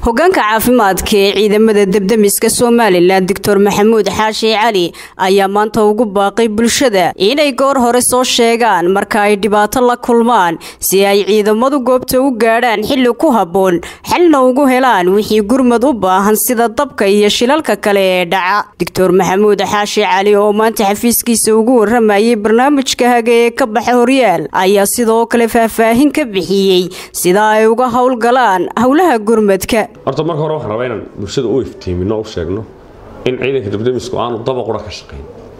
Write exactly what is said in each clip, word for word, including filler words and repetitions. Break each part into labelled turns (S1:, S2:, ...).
S1: hogaanka caafimaadka ee ciidamada debdemiska Soomaaliland Doctor Maxamuud Xaashi Cali ayaa maanta ugu baaqay bulshada inay goor hore soo sheegaan marka ay dhibaato la kulmaan si ay ciidamadu goobta u gaadhaan xilli ku haboon xalna ugu helaan wixii gurmad u baahan sida dabka iyo shilalka kale ee dhaca. Doctor Maxamuud Xaashi Cali oo maanta xafiiskiisa ugu waramayay barnaamijka haga ee ka baxay Horyaal ayaa sidoo kale faahfaahin ka bixiyay sida ay uga hawlgalaan hawlaha gurmadka.
S2: horta marka hore waxaan rabaa inaan bulshada u iftiimino u sheegno in ciidanka debdemisku aanu daba qura ka shaqeyn.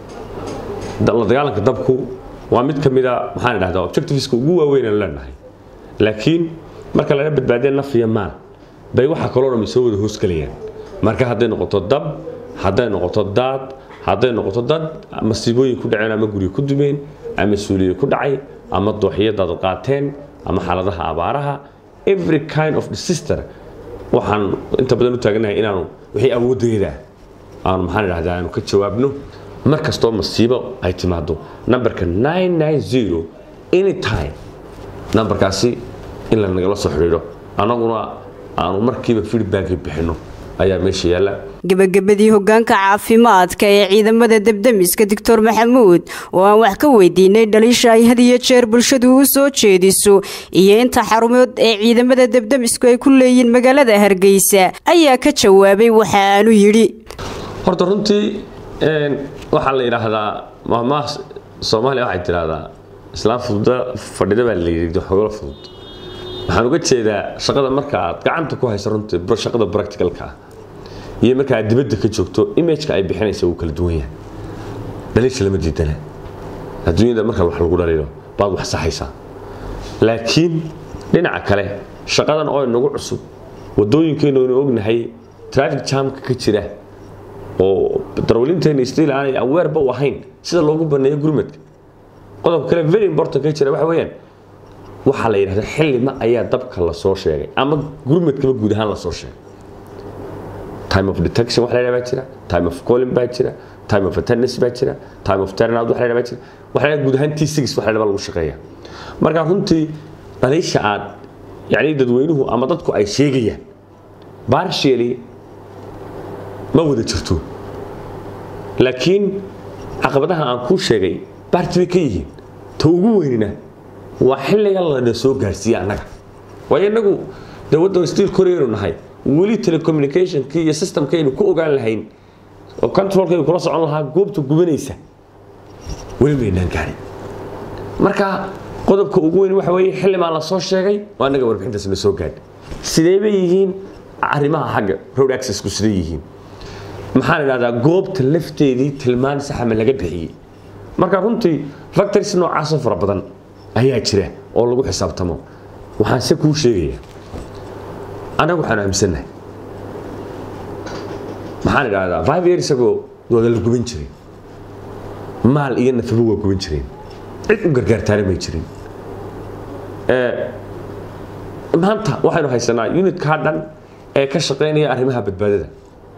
S2: la dagaalanka dabku waa mid ka mid ah maxaan idhaahdaa objectiveska ugu waaweyn ee leenahay, laakiin marka laga badbaadiyo naf iyo maal bay waxa kale oo dhan soo wada hoos galayaan. marka hadday noqoto dab, hadday noqoto daad, hadday noqoto dad masiibooyin ku dhaceen ama guriga ku dumeen ama suuliye ku dhacay ama dooxiyada dad qaateen ama xaaladaha abaaraha, every kind of disaster waxaan inta badan u taaganahay inaanu wixii awoodeeda aan maxaan idhaahdaa aanu ka jawaabno markastoo masiibo ay timaado. numberka nine nine zero anytime numberkaasi in la nagala soo xiriiro anaguna aanu markiiba feedback bixino ayaa meesha yaala.
S1: gabagabadii hogaanka caafimaadka ee ciidamada debdemiska Doctor Maxamuud oo aan wax ka weydiinay dhaliisha ay hadiyo jeer bulshadu u soo jeediso iyo inta xarumood ee ciidamada debdemisku ay ku leeyihiin magaalada Hargeysa ayaa ka jawaabay waxa aanu yiri.
S2: horta runtii een waxa la yiraahdaa maamaha Soomaaliya waxay tiraahdaa islaam fudud fadhida baa la yiri xoolo fudud. waxaan uga jeedaa shaqada marka aad gacanta ku hayso runtii shaqada practicalka iyo marka aad dibadda ka joogto image-ka ay bixinayso uu kala duwan yahay. dhaliisha lama diidana adduunyada marka wax lagu dhaliilo baad wax saxaysaa, laakiin dhinaca kale shaqadan oo inagu cusub wadooyinkeena oo ognahay traffic jam-ka ka jira oo darawaliinteena still aanay aware ba ahayn sida loogu baneeyo gurmadka. qodob kale very important ka jira waxa weeyaan waxa la yiraahdaa xilli ma ayaa dabka la soo sheegay ama gurmadka guud ahaan la soo sheegay. time of detection waxa la yiraahdaa jira, time of calling baa jira, time of attendance baa jira, time of turnout waxa la yiraahdaa jira, waxa la guud ahaan T six waxa la lagu shaqeeyaa. marka runtii dhaliisha aad yaani dadweynuhu ama dadku ay sheegayaan partially ma wada jirto, laakiin caqabadaha aan ku sheegay partially ka yihiin ta ugu weynina waa xilliga la soo gaarsiiyay anaga. way inagu dawladda still koreeyay nahay wali telecommunication ki iyo system kaynu ku ogaan lahayn oo control kaynu kula socon lahaa goobta gubanaysa wali meeynaan gaarin. marka qodobka ugu weyn waxa weeye xilli ma la soo sheegay waa anaga warbixintaas la soo gaadhay sidee bay yihiin arrimaha xagga road access ku sidee yihiin maxaan idhaahdaa goobta lafteedii tilmaan sax ama laga bixiyay. marka runtii factories noocaas oo fara badan ayaa jira oo lagu xisaabtamo. waxaan se ku sheegayaa anagu waxaan aaminsanahay maxaan idhaahdaa five years ago wada la guban jiray maal iyo nafaba waa guban jireen cid u gargaartaana may jirin. ee maanta waxaynu haysanaa unit ka dhan ee ka shaqeynaya arrimaha badbaadada.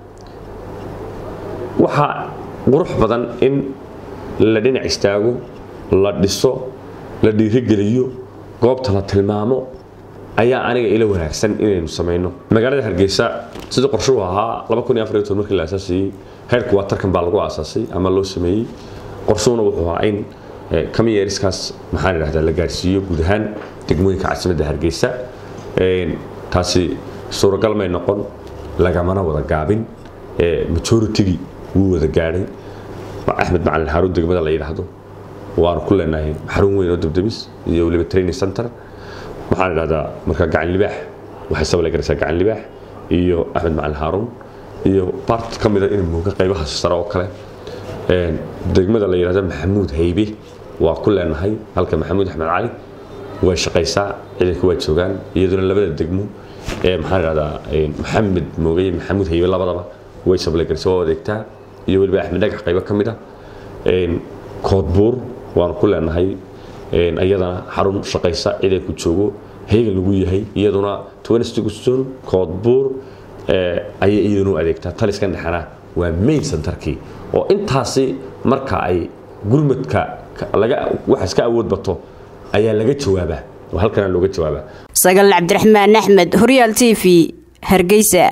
S2: waxa qurux badan in la dhinac istaago, la dhiso, la dhiirigeliyo, goobta la tilmaamo ayaa aniga ila wanaagsan inaynu sameeyno. magaalada Hargeysa sida qorshuhu ahaa laba kun iyo afar iyo toban markii la asaasay headquarter-kan baa lagu asaasay ama loo sameeyay. qorshuhuna wuxuu ahaa in kamiyeriskaas maxaan idhaahdaa la gaarsiiyo guud ahaan degmooyinka caasimadda Hargeysa. een taasi suuragal may noqon lagamana wada gaabin ee majority wuu wada gaaray. Axmed Macalin Haruun degmada la yiraahdo waan ku leenahay xarun weyn oo debdemis iyo waliba training center. waxaan idhaahdaa marka gacan libaax waxay sabab la garaysaa gacan libaax iyo Axmed Macalin Haruun iyo part kamid ah in muuqa qaybaha sare oo kale. een degmada la yiraahdo Maxamuud Haybe waa ku leenahay halka Maxamuud Axmed Cali way shaqaysaa ciidanka way joogaan iyaduna labada degmo ee maxaan idhaahdaa Maxamed Moogay Maxamuud Haybe labadaba way sabab la garaysaa oo adeegtaa iyo waliba Axmed Dhagax qayb ka mid ah. een Koodbuur waan ku leenahay een ayadana xarun shaqaysa ciidanku joogo heegan lagu yahay iyaduna twenty Guston Koodbuur ee ay iyaduna adeegtaa. taliskan dhaxana waa main centerkii oo intaasi marka ay gurmadka laga wax iska awood bato ayaa laga jawaabaa oo halkan looga jawaabaa.
S1: Sagal Cabdiraxmaan Axmed Horyaal T V Hargeysa.